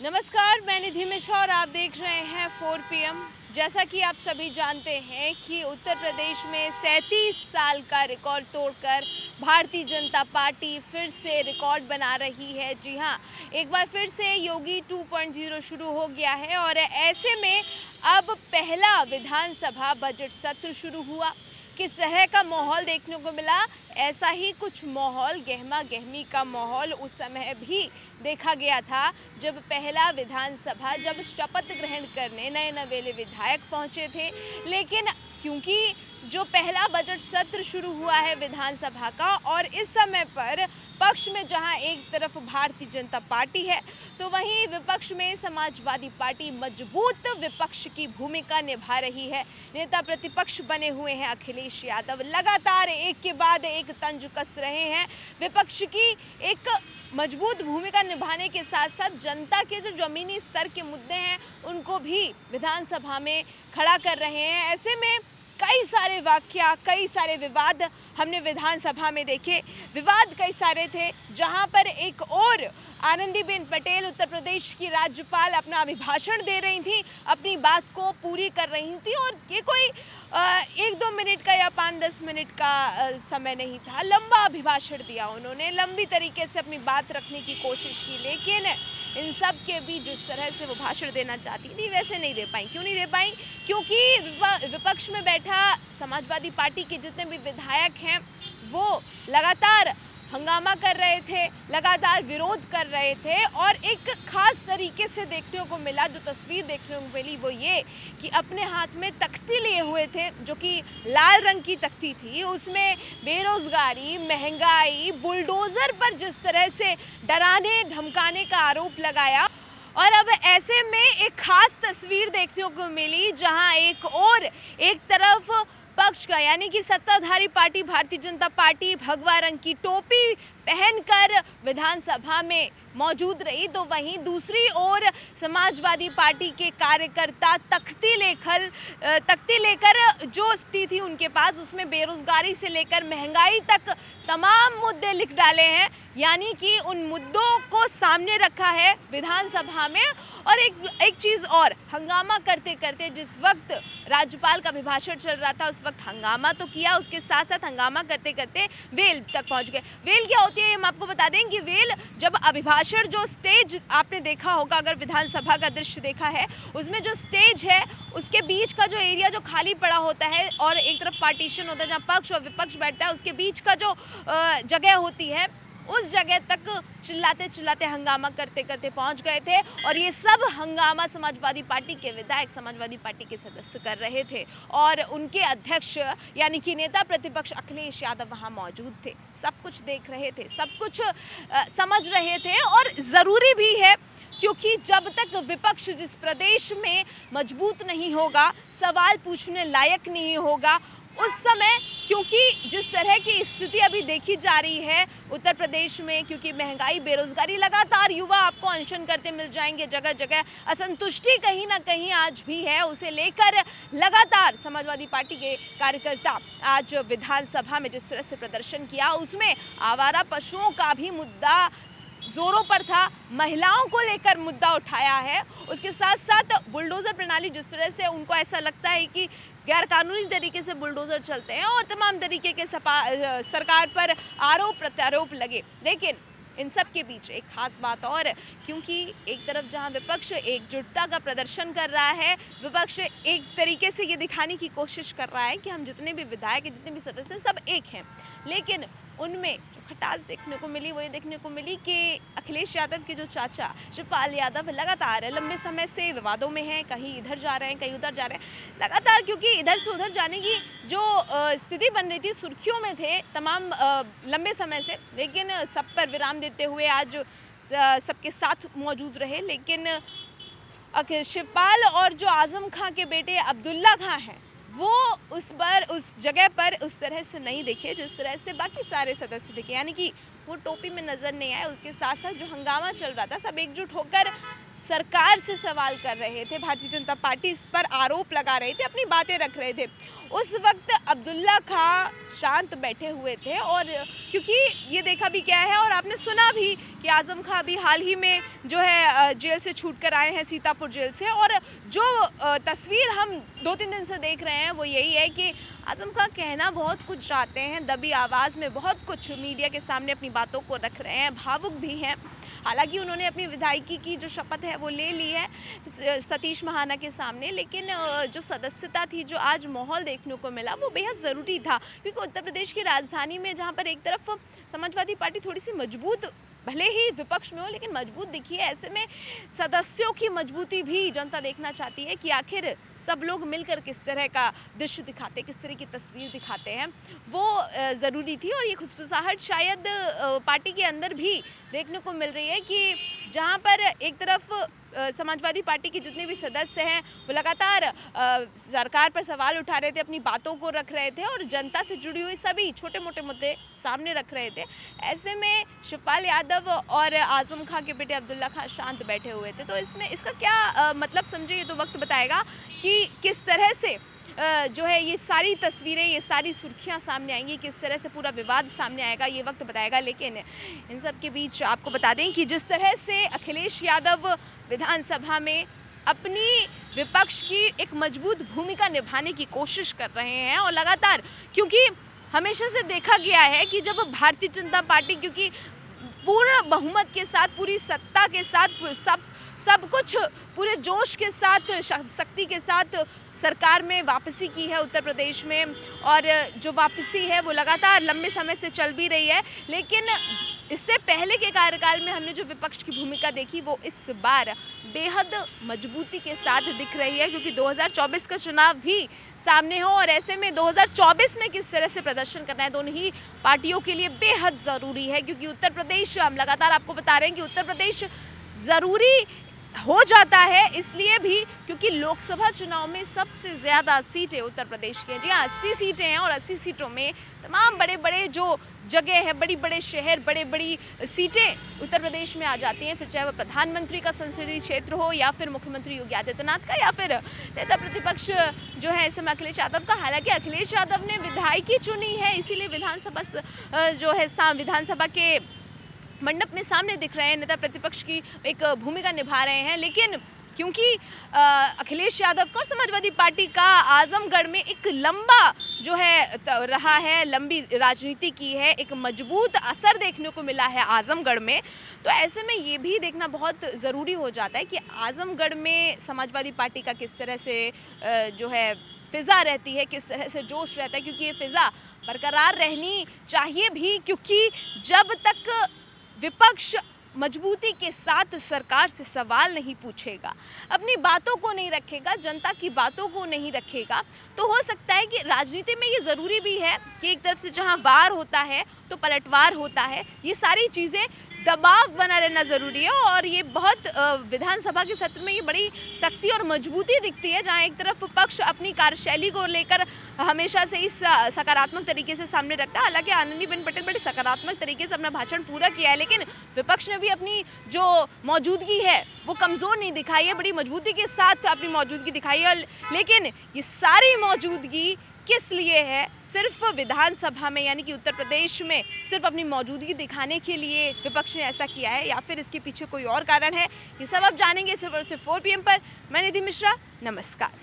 नमस्कार, मैं निधि मिश्रा और आप देख रहे हैं 4 PM। जैसा कि आप सभी जानते हैं कि उत्तर प्रदेश में 37 साल का रिकॉर्ड तोड़कर भारतीय जनता पार्टी फिर से रिकॉर्ड बना रही है। जी हाँ, एक बार फिर से योगी 2.0 शुरू हो गया है और ऐसे में अब पहला विधानसभा बजट सत्र शुरू हुआ। किस तरह का माहौल देखने को मिला, ऐसा ही कुछ माहौल, गहमा गहमी का माहौल उस समय भी देखा गया था जब पहला विधानसभा जब शपथ ग्रहण करने नए नवेले विधायक पहुंचे थे। लेकिन क्योंकि जो पहला बजट सत्र शुरू हुआ है विधानसभा का और इस समय पर पक्ष में जहां एक तरफ भारतीय जनता पार्टी है तो वहीं विपक्ष में समाजवादी पार्टी मजबूत विपक्ष की भूमिका निभा रही है। नेता प्रतिपक्ष बने हुए हैं अखिलेश यादव, लगातार एक के बाद एक तंज कस रहे हैं। विपक्ष की एक मजबूत भूमिका निभाने के साथ साथ जनता के जो जमीनी स्तर के मुद्दे हैं उनको भी विधानसभा में खड़ा कर रहे हैं। ऐसे में कई सारे वाकया, कई सारे विवाद हमने विधानसभा में देखे। विवाद कई सारे थे, जहां पर एक और आनंदीबेन पटेल उत्तर प्रदेश की राज्यपाल अपना अभिभाषण दे रही थी, अपनी बात को पूरी कर रही थी और ये कोई 1-2 मिनट का या 5-10 मिनट का समय नहीं था। लंबा अभिभाषण दिया उन्होंने, लंबी तरीके से अपनी बात रखने की कोशिश की, लेकिन इन सब के बीच जिस तरह से वो भाषण देना चाहती थी वैसे नहीं दे पाई। क्यों नहीं दे पाई? क्योंकि विपक्ष में बैठा समाजवादी पार्टी के जितने भी विधायक हैं वो लगातार हंगामा कर रहे थे, लगातार विरोध कर रहे थे और एक खास तरीके से देखने को मिला, जो तस्वीर देखने को मिली वो ये कि अपने हाथ में तख्ती लिए हुए थे जो कि लाल रंग की तख्ती थी। उसमें बेरोजगारी, महंगाई, बुलडोज़र पर जिस तरह से डराने धमकाने का आरोप लगाया और अब ऐसे में एक खास तस्वीर देखने को मिली जहां एक तरफ पक्ष का यानी कि सत्ताधारी पार्टी भारतीय जनता पार्टी भगवा रंग की टोपी पहनकर विधानसभा में मौजूद रही, तो वहीं दूसरी ओर समाजवादी पार्टी के कार्यकर्ता तख्ती लेकर जो स्थिति थी उनके पास, उसमें बेरोजगारी से लेकर महंगाई तक तमाम मुद्दे लिख डाले हैं। यानी कि उन मुद्दों को सामने रखा है विधानसभा में। और एक चीज़ और, हंगामा करते करते जिस वक्त राज्यपाल का अभिभाषण चल रहा था उस वक्त हंगामा तो किया, उसके साथ साथ हंगामा करते करते वेल तक पहुंच गए। वेल क्या होती है हम आपको बता दें कि वेल जब अभिभाषण, जो स्टेज आपने देखा होगा, अगर विधानसभा का दृश्य देखा है उसमें जो स्टेज है उसके बीच का जो एरिया जो खाली पड़ा होता है और एक तरफ पार्टीशन होता है जहाँ पक्ष और विपक्ष बैठता है, उसके बीच का जो जगह होती है उस जगह तक चिल्लाते चिल्लाते हंगामा करते करते पहुंच गए थे। और ये सब हंगामा समाजवादी पार्टी के विधायक, समाजवादी पार्टी के सदस्य कर रहे थे और उनके अध्यक्ष यानी कि नेता प्रतिपक्ष अखिलेश यादव वहां मौजूद थे, सब कुछ देख रहे थे, सब कुछ समझ रहे थे। और ज़रूरी भी है क्योंकि जब तक विपक्ष जिस प्रदेश में मजबूत नहीं होगा, सवाल पूछने लायक नहीं होगा, उस समय क्योंकि जिस तरह की स्थिति अभी देखी जा रही है उत्तर प्रदेश में, क्योंकि महंगाई, बेरोजगारी, लगातार युवा आपको अनशन करते मिल जाएंगे, जगह जगह असंतुष्टि कहीं ना कहीं आज भी है, उसे लेकर लगातार समाजवादी पार्टी के कार्यकर्ता आज विधानसभा में जिस तरह से प्रदर्शन किया, उसमें आवारा पशुओं का भी मुद्दा जोरों पर था, महिलाओं को लेकर मुद्दा उठाया है। उसके साथ साथ बुलडोज़र प्रणाली, जिस तरह से उनको ऐसा लगता है कि गैरकानूनी तरीके से बुलडोज़र चलते हैं और तमाम तरीके के सरकार पर आरोप प्रत्यारोप लगे। लेकिन इन सब के बीच एक खास बात और, क्योंकि एक तरफ जहां विपक्ष एकजुटता का प्रदर्शन कर रहा है, विपक्ष एक तरीके से ये दिखाने की कोशिश कर रहा है कि हम जितने भी विधायक हैं, जितने भी सदस्य हैं, सब एक हैं, लेकिन उनमें जो खटास देखने को मिली वो ये देखने को मिली कि अखिलेश यादव के जो चाचा शिवपाल यादव लगातार लंबे समय से विवादों में हैं, कहीं इधर जा रहे हैं, कहीं उधर जा रहे हैं, लगातार, क्योंकि इधर से उधर जाने की जो स्थिति बन रही थी, सुर्खियों में थे तमाम लंबे समय से, लेकिन सब पर विराम देते हुए आज सबके साथ मौजूद रहे। लेकिन शिवपाल और जो आजम खां के बेटे अब्दुल्ला खां हैं वो उस जगह पर उस तरह से नहीं दिखे जिस तरह से बाकी सारे सदस्य दिखे, यानी कि वो टोपी में नज़र नहीं आए। उसके साथ साथ जो हंगामा चल रहा था, सब एकजुट होकर सरकार से सवाल कर रहे थे, भारतीय जनता पार्टी इस पर आरोप लगा रहे थे, अपनी बातें रख रहे थे, उस वक्त अब्दुल्ला खां शांत बैठे हुए थे। और क्योंकि ये देखा भी क्या है और आपने सुना भी कि आज़म खां भी हाल ही में जो है जेल से छूट कर आए हैं, सीतापुर जेल से। और जो तस्वीर हम 2-3 दिन से देख रहे हैं वो यही है कि आज़म खां कहना बहुत कुछ चाहते हैं, दबी आवाज़ में बहुत कुछ मीडिया के सामने अपनी बातों को रख रहे हैं, भावुक भी हैं। हालांकि उन्होंने अपनी विधायकी की जो शपथ है वो ले ली है सतीश महाना के सामने, लेकिन जो सदस्यता थी, जो आज माहौल देखने को मिला, वो बेहद ज़रूरी था। क्योंकि उत्तर प्रदेश की राजधानी में जहाँ पर एक तरफ समाजवादी पार्टी थोड़ी सी मजबूत, भले ही विपक्ष में हो लेकिन मजबूत दिखी है, ऐसे में सदस्यों की मजबूती भी जनता देखना चाहती है कि आखिर सब लोग मिलकर किस तरह का दृश्य दिखाते, किस तरह की तस्वीर दिखाते हैं, वो ज़रूरी थी। और ये खुशबुसाहट शायद पार्टी के अंदर भी देखने को मिल रही है कि जहाँ पर एक तरफ समाजवादी पार्टी के जितने भी सदस्य हैं वो लगातार सरकार पर सवाल उठा रहे थे, अपनी बातों को रख रहे थे और जनता से जुड़ी हुई सभी छोटे मोटे मुद्दे सामने रख रहे थे। ऐसे में शिवपाल यादव और आज़म खां के बेटे अब्दुल्ला खां शांत बैठे हुए थे। तो इसमें इसका क्या मतलब समझे, ये तो वक्त बताएगा कि किस तरह से जो है ये सारी तस्वीरें, ये सारी सुर्खियां सामने आएंगी, किस तरह से पूरा विवाद सामने आएगा, ये वक्त बताएगा। लेकिन इन सब के बीच आपको बता दें कि जिस तरह से अखिलेश यादव विधानसभा में अपनी विपक्ष की एक मजबूत भूमिका निभाने की कोशिश कर रहे हैं और लगातार, क्योंकि हमेशा से देखा गया है कि जब भारतीय जनता पार्टी, क्योंकि पूर्ण बहुमत के साथ, पूरी सत्ता के साथ, सब कुछ पूरे जोश के साथ, शक्ति के साथ सरकार में वापसी की है उत्तर प्रदेश में, और जो वापसी है वो लगातार लंबे समय से चल भी रही है। लेकिन इससे पहले के कार्यकाल में हमने जो विपक्ष की भूमिका देखी वो इस बार बेहद मजबूती के साथ दिख रही है, क्योंकि 2024 का चुनाव भी सामने हो और ऐसे में 2024 में किस तरह से प्रदर्शन करना है दोनों ही पार्टियों के लिए बेहद ज़रूरी है। क्योंकि उत्तर प्रदेश, हम लगातार आपको बता रहे हैं कि उत्तर प्रदेश ज़रूरी हो जाता है इसलिए भी क्योंकि लोकसभा चुनाव में सबसे ज़्यादा सीटें उत्तर प्रदेश की हैं। जी हाँ, 80 सीटें हैं और 80 सीटों में तमाम बड़े बड़े जो जगह है, बड़ी बड़े शहर, बड़ी सीटें उत्तर प्रदेश में आ जाती हैं। फिर चाहे वो प्रधानमंत्री का संसदीय क्षेत्र हो या फिर मुख्यमंत्री योगी आदित्यनाथ का या फिर नेता प्रतिपक्ष जो है इस समय अखिलेश यादव का। हालांकि अखिलेश यादव ने विधायकी चुनी है, इसीलिए विधानसभा जो है विधानसभा के मंडप में सामने दिख रहे हैं, नेता प्रतिपक्ष की एक भूमिका निभा रहे हैं। लेकिन क्योंकि अखिलेश यादव को समाजवादी पार्टी का आजमगढ़ में एक लंबा जो है रहा है, लंबी राजनीति की है, एक मजबूत असर देखने को मिला है आजमगढ़ में, तो ऐसे में ये भी देखना बहुत ज़रूरी हो जाता है कि आजमगढ़ में समाजवादी पार्टी का किस तरह से जो है फ़िज़ा रहती है, किस तरह से जोश रहता है, क्योंकि ये फ़िज़ा बरकरार रहनी चाहिए भी, क्योंकि जब तक विपक्ष मजबूती के साथ सरकार से सवाल नहीं पूछेगा, अपनी बातों को नहीं रखेगा, जनता की बातों को नहीं रखेगा, तो हो सकता है कि राजनीति में ये ज़रूरी भी है कि एक तरफ से जहां वार होता है तो पलटवार होता है। ये सारी चीज़ें, दबाव बना रहना ज़रूरी है और ये बहुत विधानसभा के सत्र में ये बड़ी शक्ति और मजबूती दिखती है, जहां एक तरफ पक्ष अपनी कार्यशैली को लेकर हमेशा से इस सकारात्मक तरीके से सामने रखता है। हालांकि आनंदीबेन पटेल बड़े सकारात्मक तरीके से अपना भाषण पूरा किया है, लेकिन विपक्ष ने भी अपनी जो मौजूदगी है वो कमज़ोर नहीं दिखाई है, बड़ी मजबूती के साथ अपनी मौजूदगी दिखाई है। लेकिन ये सारी मौजूदगी किस लिए है? सिर्फ विधानसभा में, यानी कि उत्तर प्रदेश में सिर्फ अपनी मौजूदगी दिखाने के लिए विपक्ष ने ऐसा किया है या फिर इसके पीछे कोई और कारण है? ये सब आप जानेंगे सिर्फ और सिर्फ 4 PM पर। मैं निधि मिश्रा, नमस्कार।